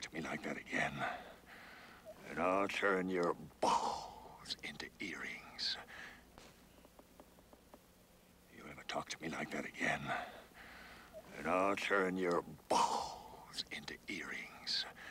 to me like that again, and I'll turn your balls into earrings. You ever talk to me like that again, and I'll turn your balls into earrings.